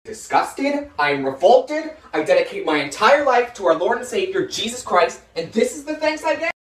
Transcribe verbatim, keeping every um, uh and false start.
disgusted, I am revolted, I dedicate my entire life to our Lord and Savior, Jesus Christ, and this is the thanks I get?